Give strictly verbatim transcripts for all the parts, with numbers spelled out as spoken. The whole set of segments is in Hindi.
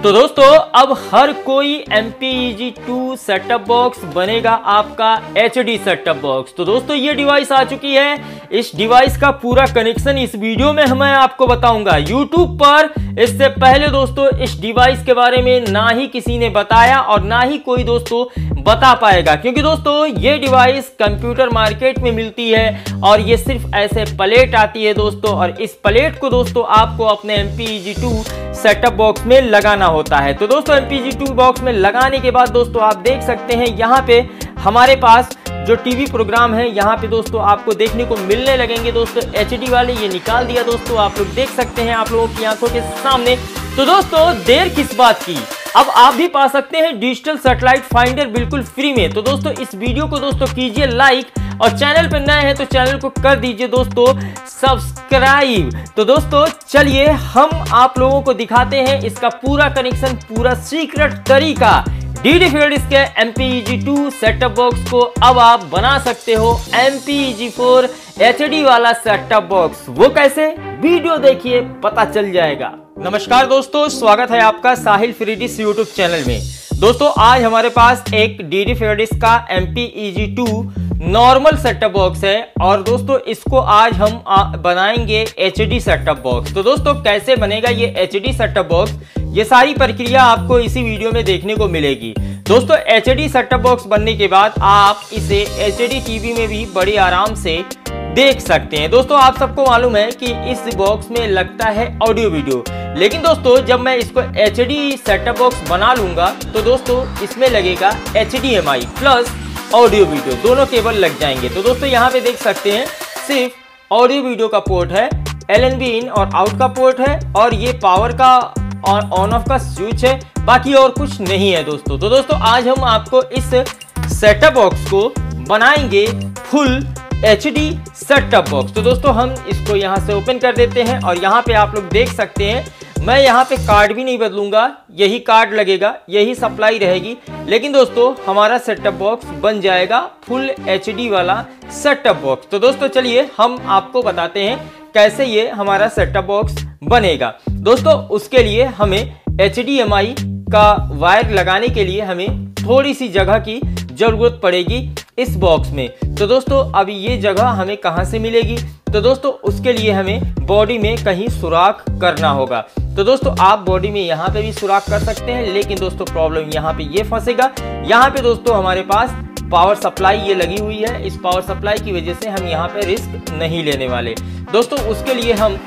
तो दोस्तों अब हर कोई M P E G two setup box बनेगा आपका एच डी सेटअप बॉक्स। तो दोस्तों ये डिवाइस आ चुकी है। इस डिवाइस का पूरा कनेक्शन इस वीडियो में मैं आपको बताऊंगा। यूट्यूब पर इससे पहले दोस्तों इस डिवाइस के बारे में ना ही किसी ने बताया और ना ही कोई दोस्तों बता पाएगा, क्योंकि दोस्तों ये डिवाइस कंप्यूटर मार्केट में मिलती है और ये सिर्फ ऐसे प्लेट आती है दोस्तों, और इस प्लेट को दोस्तों आपको अपने M P E G two setup box में लगाना होता है। तो दोस्तों M P E G two box में लगाने के बाद दोस्तों आप देख सकते हैं यहाँ पे हमारे पास जो टीवी प्रोग्राम है यहाँ पे दोस्तों आपको देखने को मिलने लगेंगे दोस्तों एच डी वाले। ये निकाल दिया दोस्तों, आप लोग देख सकते हैं आप लोगों की आंखों के सामने। तो दोस्तों देर किस बात की, अब आप भी पा सकते हैं डिजिटल सैटेलाइट फाइंडर बिल्कुल फ्री में। तो दोस्तों इस वीडियो को दोस्तों कीजिए लाइक, और चैनल पर नए हैं तो चैनल को कर दीजिए दोस्तों सब्सक्राइब। तो दोस्तों चलिए हम आप लोगों को दिखाते हैं इसका पूरा कनेक्शन, पूरा सीक्रेट तरीका। डी डी फील्ड इसके M P E G two setup box को अब आप बना सकते हो M P E G four H D वाला सेटअप बॉक्स। वो कैसे, वीडियो देखिए पता चल जाएगा। नमस्कार दोस्तों, स्वागत है आपका साहिल फ्रीडिस यूट्यूब चैनल में। दोस्तों आज हमारे पास एक डी डी फील्ड का M P E G two normal setup box है, और दोस्तों इसको आज हम बनाएंगे एच डी सेटअप बॉक्स। तो दोस्तों कैसे बनेगा ये एच डी सेटअप बॉक्स, ये सारी प्रक्रिया आपको इसी वीडियो में देखने को मिलेगी। दोस्तों एच डी सेटअप बॉक्स बनने के बाद आप इसे एच डी टीवी में भी बड़ी आराम से देख सकते हैं। दोस्तों आप सबको मालूम है कि इस बॉक्स में लगता है ऑडियो वीडियो, लेकिन दोस्तों जब मैं इसको एच डी सेटअप बॉक्स बना लूंगा तो दोस्तों इसमें लगेगा H D M I plus audio video, दोनों केबल लग जाएंगे। तो दोस्तों यहाँ पे देख सकते हैं सिर्फ ऑडियो वीडियो का पोर्ट है, एल एन बी इन और आउट का पोर्ट है, और ये पावर का ऑन ऑफ का स्विच है, बाकी और कुछ नहीं है दोस्तों। तो दोस्तों आज हम आपको इस सेटअप बॉक्स को बनाएंगे full H D setup box. तो दोस्तों हम इसको यहाँ से ओपन कर देते हैं, और यहाँ पे आप लोग देख सकते हैं मैं यहाँ पे कार्ड भी नहीं बदलूंगा, यही कार्ड लगेगा, यही सप्लाई रहेगी। लेकिन दोस्तों हमारा सेटअप बॉक्स बन जाएगा फुल एच डी वाला सेटअप बॉक्स। तो दोस्तों चलिए हम आपको बताते हैं कैसे ये हमारा सेटअप बॉक्स बनेगा। दोस्तों उसके लिए हमें एच डी एम आई का वायर लगाने के लिए हमें थोड़ी सी जगह की जरूरत पड़ेगी इस बॉक्स में। तो दोस्तों अब ये जगह हमें कहाँ से मिलेगी, तो दोस्तों उसके लिए हमें बॉडी में कहीं सुराख करना होगा। तो दोस्तों आप बॉडी में यहाँ पे भी सुराख कर सकते हैं, लेकिन दोस्तों प्रॉब्लम यहाँ पे ये फंसेगा। यहाँ पे दोस्तों हमारे पास पावर सप्लाई ये लगी हुई है, इस पावर सप्लाई की वजह से हम यहाँ पे रिस्क नहीं लेने वाले। दोस्तों उसके लिए हम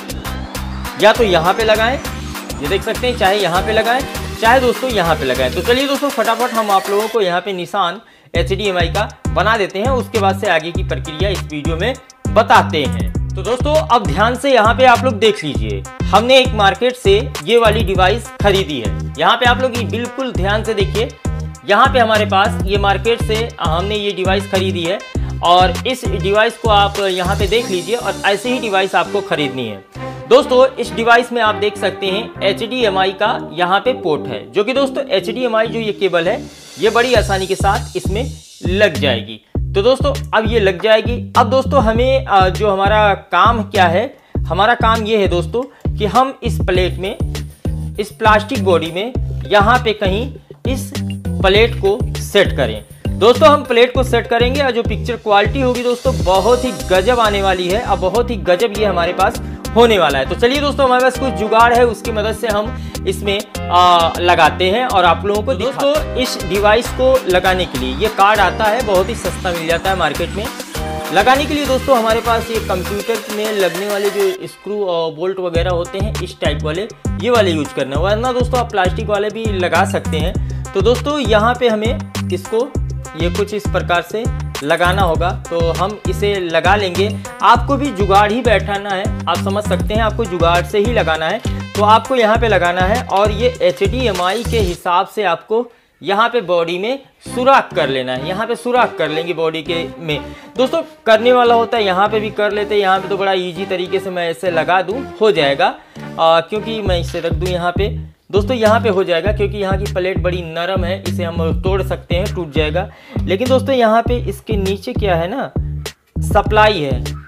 या तो यहाँ पे लगाएं, ये देख सकते हैं, चाहे यहाँ पे लगाएं चाहे दोस्तों यहाँ पे लगाएं। तो चलिए दोस्तों फटाफट हम आप लोगों को यहाँ पे निशान एच डी एम आई का बना देते हैं, उसके बाद से आगे की प्रक्रिया इस वीडियो में बताते हैं। तो दोस्तों अब ध्यान से यहाँ पे आप लोग देख लीजिए, हमने एक मार्केट से ये वाली डिवाइस खरीदी है। यहाँ पे आप लोग बिल्कुल ध्यान से देखिए, यहाँ पे हमारे पास ये मार्केट से हमने ये डिवाइस खरीदी है, और इस डिवाइस को आप यहाँ पे देख लीजिए, और ऐसे ही डिवाइस आपको खरीदनी है। दोस्तों इस डिवाइस में आप देख सकते हैं एच डी एम आई का यहाँ पे पोर्ट है, जो कि दोस्तों एच डी एम आई जो ये केबल है ये बड़ी आसानी के साथ इसमें लग जाएगी। तो दोस्तों अब ये लग जाएगी। अब दोस्तों हमें जो हमारा काम क्या है, हमारा काम ये है दोस्तों कि हम इस प्लेट में, इस प्लास्टिक बॉडी में यहाँ पे कहीं इस प्लेट को सेट करें। दोस्तों हम प्लेट को सेट करेंगे, और जो पिक्चर क्वालिटी होगी दोस्तों बहुत ही गजब आने वाली है, और बहुत ही गजब ये हमारे पास होने वाला है। तो चलिए दोस्तों हमारे पास कुछ जुगाड़ है, उसकी मदद से हम इसमें आ, लगाते हैं और आप लोगों को दोस्तों इस डिवाइस को लगाने के लिए ये कार्ड आता है, बहुत ही सस्ता मिल जाता है मार्केट में। लगाने के लिए दोस्तों हमारे पास ये कंप्यूटर में लगने वाले जो स्क्रू और बोल्ट वगैरह होते हैं इस टाइप वाले, ये वाले यूज करना है, वरना दोस्तों आप प्लास्टिक वाले भी लगा सकते हैं। तो दोस्तों यहाँ पे हमें इसको ये कुछ इस प्रकार से लगाना होगा, तो हम इसे लगा लेंगे। आपको भी जुगाड़ ही बैठाना है, आप समझ सकते हैं, आपको जुगाड़ से ही लगाना है। तो आपको यहाँ पे लगाना है, और ये एच डी एम आई के हिसाब से आपको यहाँ पे बॉडी में सुराख कर लेना है। यहाँ पे सुराख कर लेंगे बॉडी के में। दोस्तों करने वाला होता है यहाँ पे भी कर लेते हैं, यहाँ पे तो बड़ा इजी तरीके से मैं ऐसे लगा दूँ हो जाएगा, आ, क्योंकि मैं इसे रख दूँ यहाँ पे। दोस्तों यहाँ पे हो जाएगा, क्योंकि यहाँ की प्लेट बड़ी नरम है, इसे हम तोड़ सकते हैं, टूट जाएगा। लेकिन दोस्तों यहाँ पे इसके नीचे क्या है ना, सप्लाई है,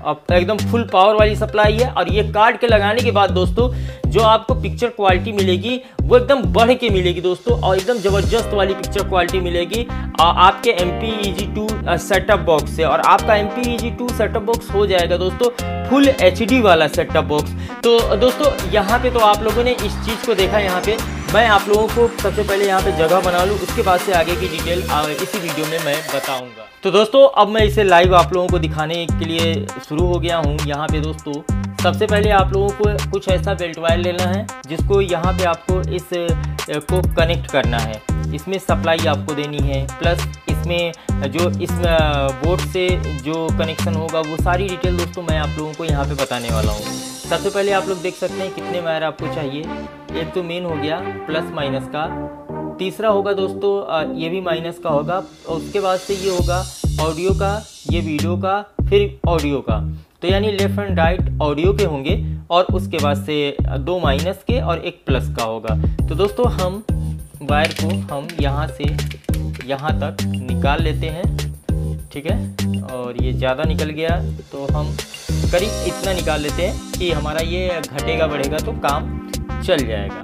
अब एकदम फुल पावर वाली सप्लाई है। और ये कार्ड के लगाने के बाद दोस्तों जो आपको पिक्चर क्वालिटी मिलेगी वो एकदम बढ़ के मिलेगी दोस्तों, और एकदम ज़बरदस्त वाली पिक्चर क्वालिटी मिलेगी आपके M P E G two setup box से। और आपका M P E G two setup box हो जाएगा दोस्तों फुल एच डी वाला सेटअप बॉक्स। तो दोस्तों यहाँ पे तो आप लोगों ने इस चीज़ को देखा। यहाँ पे मैं आप लोगों को सबसे पहले यहाँ पे जगह बना लूँ, उसके बाद से आगे की डिटेल इसी वीडियो में मैं बताऊँगा। तो दोस्तों अब मैं इसे लाइव आप लोगों को दिखाने के लिए शुरू हो गया हूँ। यहाँ पे दोस्तों सबसे पहले आप लोगों को कुछ ऐसा बेल्ट वायर लेना है जिसको यहाँ पे आपको इस को कनेक्ट करना है। इसमें सप्लाई आपको देनी है, प्लस इसमें जो इस बोर्ड से जो कनेक्शन होगा वो सारी डिटेल दोस्तों मैं आप लोगों को यहाँ पे बताने वाला हूँ। सबसे पहले आप लोग देख सकते हैं कितने वायर आपको चाहिए। एक तो मेन हो गया प्लस माइनस का, तीसरा होगा दोस्तों ये भी माइनस का होगा, और उसके बाद से ये होगा ऑडियो का, ये वीडियो का, फिर ऑडियो का। तो यानी लेफ्ट एंड राइट ऑडियो के होंगे, और उसके बाद से दो माइनस के और एक प्लस का होगा। तो दोस्तों हम वायर को हम यहाँ से यहाँ तक निकाल लेते हैं, ठीक है। और ये ज़्यादा निकल गया तो हम करीब इतना निकाल लेते हैं कि हमारा ये घटेगा बढ़ेगा तो काम चल जाएगा।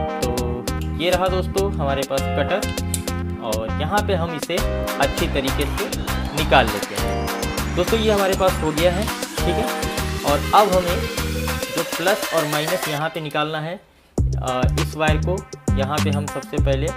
तो ये रहा दोस्तों हमारे पास कटर, और यहाँ पे हम इसे अच्छी तरीके से निकाल लेते हैं। दोस्तों ये हमारे पास हो गया है, ठीक है। और अब हमें जो प्लस और माइनस यहाँ पे निकालना है, इस वायर को यहाँ पे हम सबसे पहले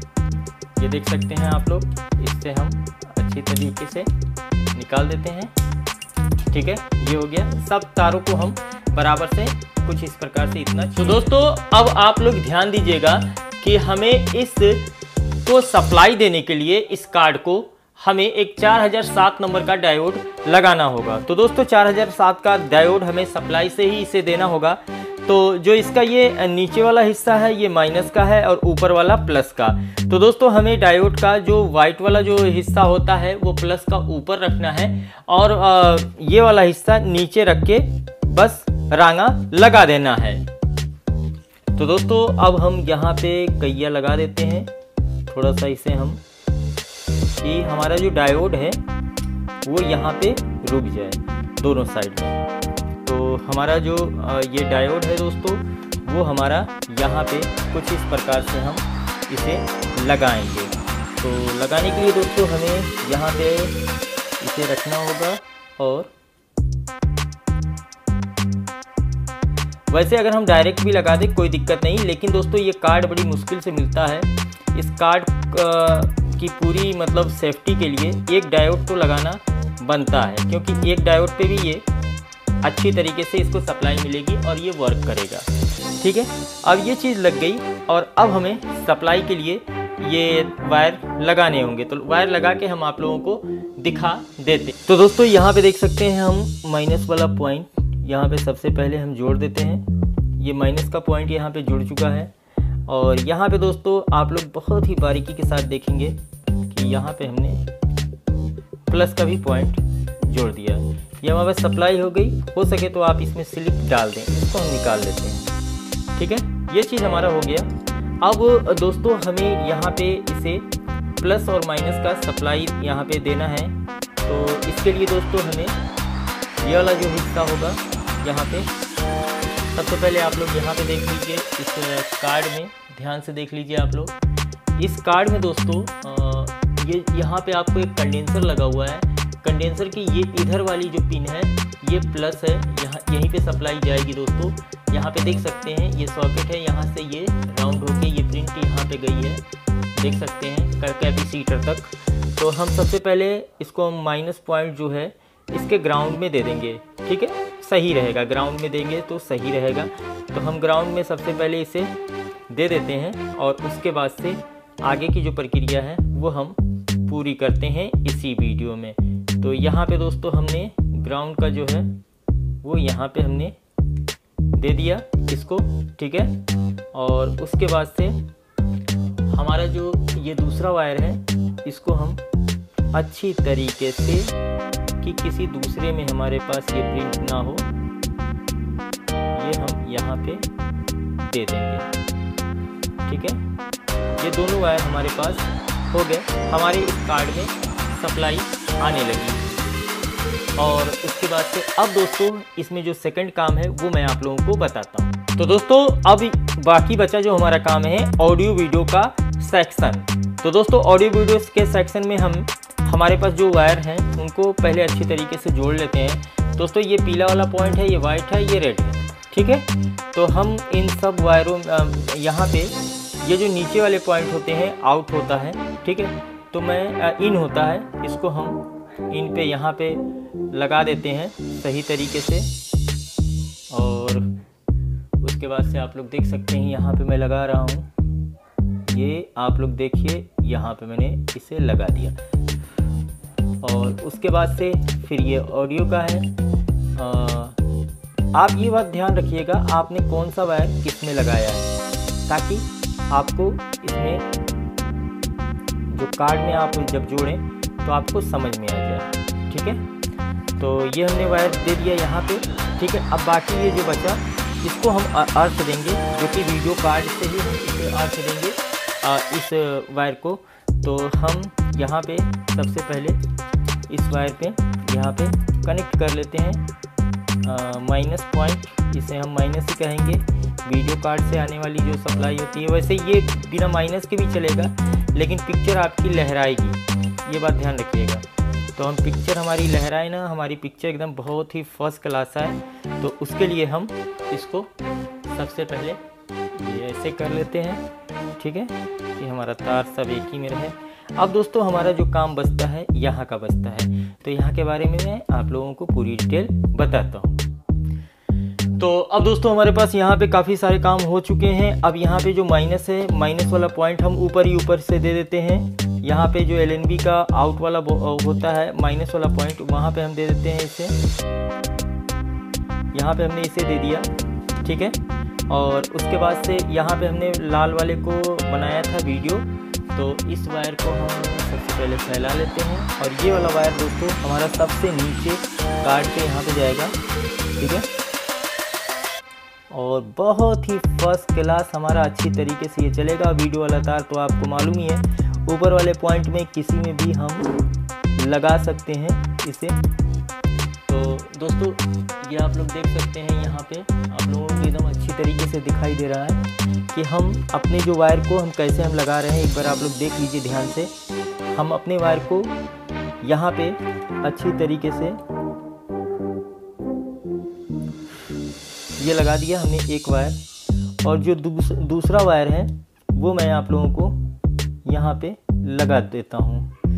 ये देख सकते हैं आप लोग, इससे हम अच्छी तरीके से निकाल देते हैं, ठीक है। ये हो गया। सब तारों को हम बराबर से कुछ इस प्रकार से इतना। तो दोस्तों अब आप लोग ध्यान दीजिएगा कि हमें इस को सप्लाई देने के लिए इस कार्ड को हमें एक चार हज़ार सात नंबर का डायोड लगाना होगा। तो दोस्तों चार हज़ार सात का डायोड हमें सप्लाई से ही इसे देना होगा। तो जो इसका ये नीचे वाला हिस्सा है ये माइनस का है और ऊपर वाला प्लस का। तो दोस्तों हमें डायोड का जो वाइट वाला जो हिस्सा होता है वो प्लस का ऊपर रखना है, और ये वाला हिस्सा नीचे रख के बस रांगा लगा देना है। तो दोस्तों अब हम यहाँ पे कइया लगा देते हैं, थोड़ा सा इसे हम, कि हमारा जो डायोड है वो यहाँ पे रुक जाए दोनों साइड में। तो हमारा जो ये डायोड है दोस्तों वो हमारा यहाँ पे कुछ इस प्रकार से हम इसे लगाएंगे। तो लगाने के लिए दोस्तों हमें यहाँ पे इसे रखना होगा, और वैसे अगर हम डायरेक्ट भी लगा दें कोई दिक्कत नहीं, लेकिन दोस्तों ये कार्ड बड़ी मुश्किल से मिलता है। इस कार्ड की पूरी मतलब सेफ्टी के लिए एक डायोड तो लगाना बनता है, क्योंकि एक डायोड पे भी ये अच्छी तरीके से इसको सप्लाई मिलेगी और ये वर्क करेगा, ठीक है। अब ये चीज़ लग गई, और अब हमें सप्लाई के लिए ये वायर लगाने होंगे। तो वायर लगा के हम आप लोगों को दिखा देते। तो दोस्तों यहाँ पे देख सकते हैं हम माइनस वाला पॉइंट यहाँ पे सबसे पहले हम जोड़ देते हैं। ये माइनस का पॉइंट यहाँ पे जुड़ चुका है, और यहाँ पे दोस्तों आप लोग बहुत ही बारीकी के साथ देखेंगे कि यहाँ पे हमने प्लस का भी पॉइंट जोड़ दिया। ये हमारे पास सप्लाई हो गई। हो सके तो आप इसमें स्लिप डाल दें, इसको हम निकाल लेते हैं, ठीक है। ये चीज़ हमारा हो गया। अब दोस्तों हमें यहाँ पे इसे प्लस और माइनस का सप्लाई यहाँ पे देना है। तो इसके लिए दोस्तों हमें ये वाला जो हिस्सा होगा यहाँ पे, सबसे पहले आप लोग यहाँ पे देख लीजिए, इस कार्ड में ध्यान से देख लीजिए आप लोग। इस कार्ड में दोस्तों ये यहाँ पे आपको एक कंडेंसर लगा हुआ है। कंडेंसर की ये इधर वाली जो पिन है ये प्लस है, यहाँ यहीं पे सप्लाई जाएगी दोस्तों। यहाँ पे देख सकते हैं ये सॉकेट है, यहाँ से ये राउंड होके ये प्रिंट यहाँ पे गई है, देख सकते हैं कैपेसिटर तक। तो हम सबसे पहले इसको हम माइनस पॉइंट जो है इसके ग्राउंड में दे देंगे, ठीक है, सही रहेगा। ग्राउंड में देंगे तो सही रहेगा। तो हम ग्राउंड में सबसे पहले इसे दे देते हैं, और उसके बाद से आगे की जो प्रक्रिया है वो हम पूरी करते हैं इसी वीडियो में। तो यहाँ पे दोस्तों हमने ग्राउंड का जो है वो यहाँ पे हमने दे दिया इसको, ठीक है। और उसके बाद से हमारा जो ये दूसरा वायर है इसको हम अच्छी तरीके से, कि किसी दूसरे में हमारे पास ये प्रिंट ना हो, ये हम यहाँ पे दे देंगे, ठीक है। ये दोनों वायर हमारे पास हो गए। हमारे इस कार्ड में सप्लाई आने लगी। और उसके बाद से अब दोस्तों इसमें जो सेकंड काम है वो मैं आप लोगों को बताता हूँ। तो दोस्तों अब बाकी बचा जो हमारा काम है ऑडियो वीडियो का सेक्शन। तो दोस्तों ऑडियो वीडियो के सेक्शन में हम हमारे पास जो वायर हैं उनको पहले अच्छी तरीके से जोड़ लेते हैं। दोस्तों ये पीला वाला पॉइंट है, ये वाइट है, ये रेड है, ठीक है। तो हम इन सब वायरों यहाँ पे ये जो नीचे वाले पॉइंट होते हैं आउट होता है, ठीक है। तो मैं इन होता है, इसको हम इन पे यहाँ पे लगा देते हैं सही तरीके से। और उसके बाद से आप लोग देख सकते हैं यहाँ पे मैं लगा रहा हूँ, ये आप लोग देखिए यहाँ पे मैंने इसे लगा दिया। और उसके बाद से फिर ये ऑडियो का है। आ, आप ये बात ध्यान रखिएगा आपने कौन सा वायर किस में लगाया है, ताकि आपको इसमें जो कार्ड में आप जब जोड़ें तो आपको समझ में आ जाए, ठीक है। तो ये हमने वायर दे दिया यहाँ पे, ठीक है। अब बाकी ये जो बचा इसको हम अर्थ देंगे, जो कि वीडियो कार्ड से ही हम इसे अर्थ देंगे आ, इस वायर को। तो हम यहाँ पे सबसे पहले इस वायर पे यहाँ पे कनेक्ट कर लेते हैं माइनस पॉइंट, इसे हम माइनस ही कहेंगे। वीडियो कार्ड से आने वाली जो सप्लाई होती है, वैसे ये बिना माइनस के भी चलेगा लेकिन पिक्चर आपकी लहराएगी, ये बात ध्यान रखिएगा। तो हम पिक्चर हमारी लहराए ना, हमारी पिक्चर एकदम बहुत ही फर्स्ट क्लास है। तो उसके लिए हम इसको सबसे पहले ये ऐसे कर लेते हैं, ठीक है, कि हमारा तार सब एक ही में रहे। अब दोस्तों हमारा जो काम बचता है यहाँ का बचता है, तो यहाँ के बारे में मैं आप लोगों को पूरी डिटेल बताता हूँ। तो अब दोस्तों हमारे पास यहाँ पे काफ़ी सारे काम हो चुके हैं। अब यहाँ पे जो माइनस है, माइनस वाला पॉइंट हम ऊपर ही ऊपर से दे देते हैं। यहाँ पे जो एल एन बी का आउट वाला होता है माइनस वाला पॉइंट, वहाँ पे हम दे देते हैं इसे। यहाँ पे हमने इसे दे दिया, ठीक है। और उसके बाद से यहाँ पे हमने लाल वाले को बनाया था वीडियो, तो इस वायर को हम सबसे पहले फैला लेते हैं। और ये वाला वायर दोस्तों हमारा सबसे नीचे कार्ड के यहाँ पे जाएगा, ठीक है। और बहुत ही फर्स्ट क्लास हमारा अच्छी तरीके से ये चलेगा। वीडियो वाला तार तो आपको मालूम ही है, ऊपर वाले पॉइंट में किसी में भी हम लगा सकते हैं इसे। तो दोस्तों ये आप लोग देख सकते हैं यहाँ पे आप लोगों को एकदम अच्छी तरीके से दिखाई दे रहा है कि हम अपने जो वायर को हम कैसे हम लगा रहे हैं। एक बार आप लोग देख लीजिए ध्यान से। हम अपने वायर को यहाँ पे अच्छी तरीके से ये लगा दिया हमने एक वायर, और जो दूस, दूसरा वायर है वो मैं आप लोगों को यहाँ पे लगा देता हूँ।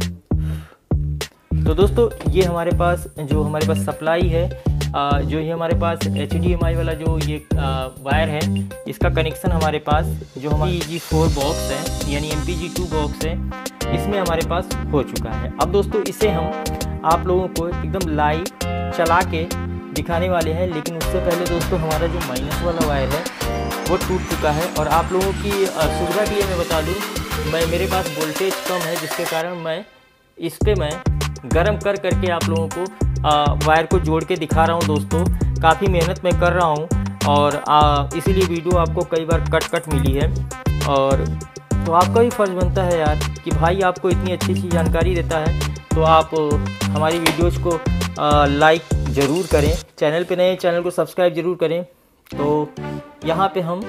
तो दोस्तों ये हमारे पास जो हमारे पास सप्लाई है, आ, जो ये हमारे पास एच डी एम आई वाला जो ये आ, वायर है, इसका कनेक्शन हमारे पास जो हमारी जी फोर बॉक्स है यानी M P G two box है, इसमें हमारे पास हो चुका है। अब दोस्तों इसे हम आप लोगों को एकदम लाइव चला के दिखाने वाले हैं, लेकिन उससे पहले दोस्तों हमारा जो माइनस वाला वायर है वो टूट चुका है। और आप लोगों की सुविधा के लिए मैं बता दूं, मैं मेरे पास वोल्टेज कम है, जिसके कारण मैं इस पे मैं गर्म कर करके आप लोगों को आ, वायर को जोड़ के दिखा रहा हूं। दोस्तों काफ़ी मेहनत मैं कर रहा हूं, और इसीलिए वीडियो आपको कई बार कट कट मिली है। और तो आपका भी फ़र्ज़ बनता है यार कि भाई आपको इतनी अच्छी अच्छी जानकारी देता है तो आप हमारी वीडियोज़ को लाइक ज़रूर करें, चैनल पे नए चैनल को सब्सक्राइब ज़रूर करें। तो यहाँ पे हम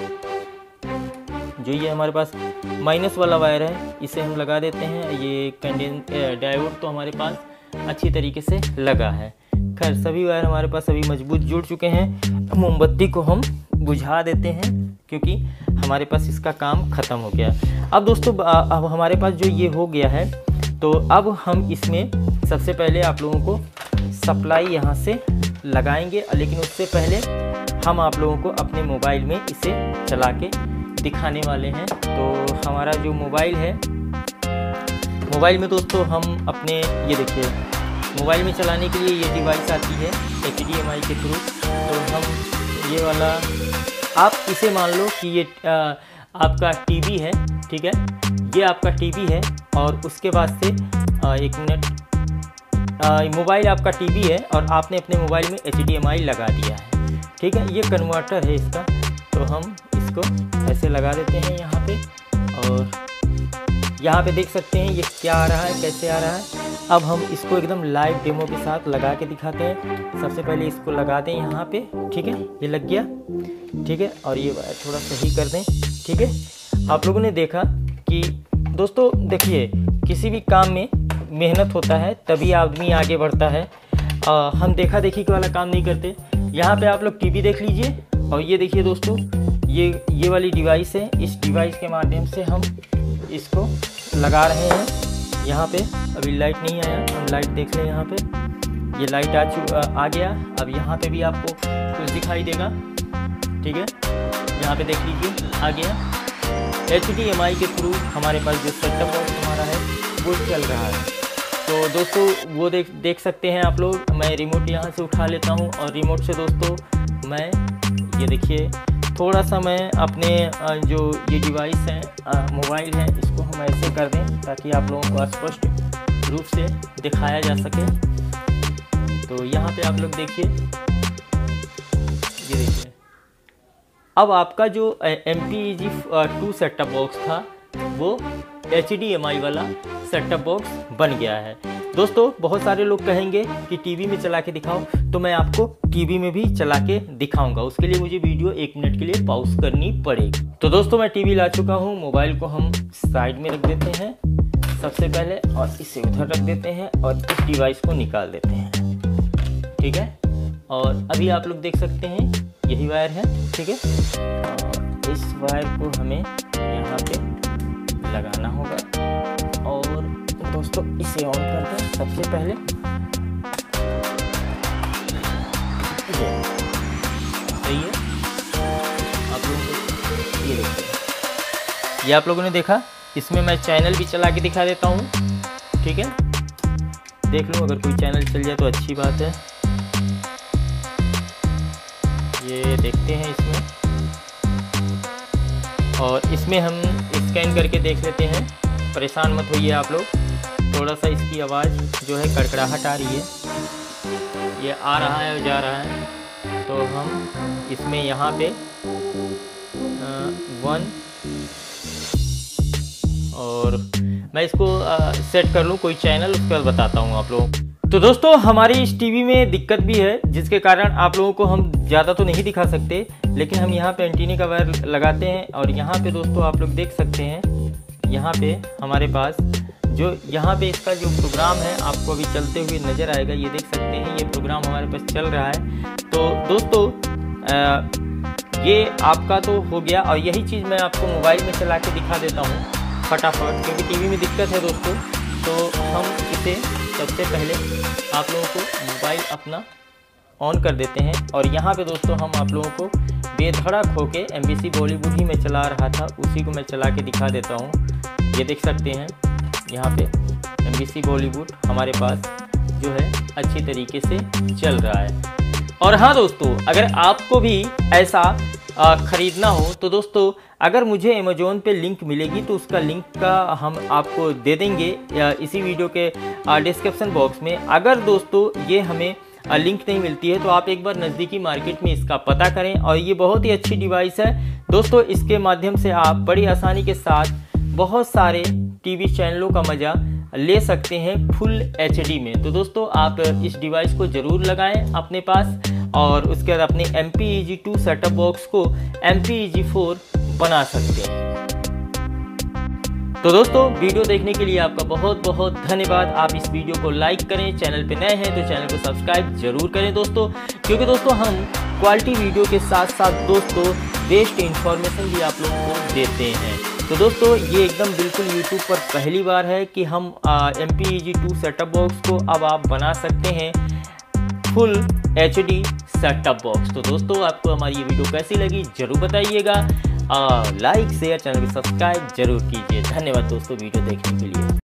जो ये हमारे पास माइनस वाला वायर है इसे हम लगा देते हैं। ये कंडेंस डायोड तो हमारे पास अच्छी तरीके से लगा है। खैर सभी वायर हमारे पास अभी मजबूत जुड़ चुके हैं। मोमबत्ती को हम बुझा देते हैं क्योंकि हमारे पास इसका काम ख़त्म हो गया। अब दोस्तों अब हमारे पास जो ये हो गया है, तो अब हम इसमें सबसे पहले आप लोगों को सप्लाई यहाँ से लगाएंगे, लेकिन उससे पहले हम आप लोगों को अपने मोबाइल में इसे चला के दिखाने वाले हैं। तो हमारा जो मोबाइल है, मोबाइल में दोस्तों हम अपने ये देखिए मोबाइल में चलाने के लिए ये डिवाइस आती है एच डी एम आई के थ्रू। तो हम ये वाला आप इसे मान लो कि ये आ, आपका टीवी है, ठीक है, ये आपका टीवी है। और उसके बाद से आ, एक मिनट, मोबाइल आपका टीवी है और आपने अपने मोबाइल में एच डी एम आई लगा दिया है, ठीक है। ये कन्वर्टर है इसका, तो हम इसको ऐसे लगा देते हैं यहाँ पे। और यहाँ पे देख सकते हैं ये क्या आ रहा है, कैसे आ रहा है। अब हम इसको एकदम लाइव डेमो के साथ लगा के दिखाते हैं। सबसे पहले इसको लगा दें यहाँ पे, ठीक है, ये लग गया, ठीक है, और ये थोड़ा सही कर दें, ठीक है। आप लोगों ने देखा कि दोस्तों देखिए, किसी भी काम में मेहनत होता है तभी आदमी आगे बढ़ता है। आ, हम देखा देखी वाला काम नहीं करते। यहाँ पे आप लोग टीवी देख लीजिए, और ये देखिए दोस्तों, ये ये वाली डिवाइस है। इस डिवाइस के माध्यम से हम इसको लगा रहे हैं। यहाँ पे अभी लाइट नहीं आया, हम लाइट देख लें। यहाँ पे ये लाइट आ चुका आ गया। अब यहाँ पे भी आपको कुछ दिखाई देगा, ठीक है, यहाँ पे देख लीजिए, आ गया। एच डी एम आई के थ्रू हमारे पास जो सेटअप बॉक्स हमारा है वो चल रहा है। तो दोस्तों वो देख देख सकते हैं आप लोग। मैं रिमोट यहाँ से उठा लेता हूँ, और रिमोट से दोस्तों मैं ये देखिए, थोड़ा सा मैं अपने जो ये डिवाइस है, मोबाइल है, इसको हम ऐसे कर दें ताकि आप लोगों को स्पष्ट रूप से दिखाया जा सके। तो यहाँ पे आप लोग देखिए, ये देखिए, अब आपका जो M P E G two setup box था वो एच डी एम आई वाला सेटअप बॉक्स बन गया है। दोस्तों बहुत सारे लोग कहेंगे कि टीवी में चला के दिखाओ, तो मैं आपको टीवी में भी चला के दिखाऊंगा। उसके लिए मुझे वीडियो एक मिनट के लिए पॉज करनी पड़ेगी। तो दोस्तों मैं टीवी ला चुका हूँ। मोबाइल को हम साइड में रख देते हैं सबसे पहले, और इसे उधर रख देते हैं, और इस डिवाइस को निकाल देते हैं, ठीक है। और अभी आप लोग देख सकते हैं यही वायर है, ठीक है, और इस वायर को हमें यहाँ पे लगाना होगा। और दोस्तों इसे ऑन करते हैं सबसे पहले। सही है, आप लोगों को ये देखिए, ये आप लोगों ने देखा। इसमें मैं चैनल भी चला के दिखा देता हूँ, ठीक है, देख लो, अगर कोई चैनल चल जाए तो अच्छी बात है। ये देखते हैं इसमें, और इसमें हम स्कैन करके देख लेते हैं। परेशान मत होइए आप लोग, थोड़ा सा इसकी आवाज़ जो है कड़कड़ाहट आ रही है, ये आ रहा है और जा रहा है। तो हम इसमें यहाँ पे आ, वन, और मैं इसको आ, सेट कर लूँ कोई चैनल, उसके बाद बताता हूँ आप लोगों को। तो दोस्तों हमारी इस टीवी में दिक्कत भी है, जिसके कारण आप लोगों को हम ज़्यादा तो नहीं दिखा सकते, लेकिन हम यहाँ पे एंटीने का वायर लगाते हैं। और यहाँ पे दोस्तों आप लोग देख सकते हैं, यहाँ पे हमारे पास जो यहाँ पे इसका जो प्रोग्राम है आपको अभी चलते हुए नज़र आएगा। ये देख सकते हैं, ये प्रोग्राम हमारे पास चल रहा है। तो दोस्तों आ, ये आपका तो हो गया, और यही चीज़ मैं आपको मोबाइल में चला के दिखा देता हूँ फटाफट, क्योंकि टीवी में दिक्कत है दोस्तों। तो हम इसे सबसे पहले आप लोगों को मोबाइल अपना ऑन कर देते हैं, और यहाँ पे दोस्तों हम आप लोगों को बेधड़क होके एम बी सी बॉलीवुड ही मैं चला रहा था, उसी को मैं चला के दिखा देता हूँ। ये देख सकते हैं यहाँ पे एम बी सी बॉलीवुड हमारे पास जो है अच्छी तरीके से चल रहा है। और हाँ दोस्तों, अगर आपको भी ऐसा आ, ख़रीदना हो तो दोस्तों अगर मुझे अमेज़ॉन पे लिंक मिलेगी तो उसका लिंक का हम आपको दे देंगे या इसी वीडियो के डिस्क्रिप्शन बॉक्स में। अगर दोस्तों ये हमें लिंक नहीं मिलती है तो आप एक बार नज़दीकी मार्केट में इसका पता करें, और ये बहुत ही अच्छी डिवाइस है दोस्तों। इसके माध्यम से आप बड़ी आसानी के साथ बहुत सारे टीवी चैनलों का मज़ा ले सकते हैं फुल एच डी में। तो दोस्तों आप इस डिवाइस को ज़रूर लगाएं अपने पास, और उसके बाद अपने M P E G two setup box को M P E G four बना सकते हैं। तो दोस्तों वीडियो देखने के लिए आपका बहुत बहुत धन्यवाद। आप इस वीडियो को लाइक करें, चैनल पे नए हैं तो चैनल को सब्सक्राइब जरूर करें दोस्तों, क्योंकि दोस्तों हम क्वालिटी वीडियो के साथ साथ दोस्तों बेस्ट इंफॉर्मेशन भी आप लोगों को देते हैं। तो दोस्तों ये एकदम बिल्कुल यूट्यूब पर पहली बार है कि हम M P E G two setup box को अब आप बना सकते हैं full H D setup box. तो दोस्तों आपको हमारी ये वीडियो कैसी लगी जरूर बताइएगा, लाइक शेयर चैनल को सब्सक्राइब जरूर कीजिए। धन्यवाद दोस्तों वीडियो देखने के लिए।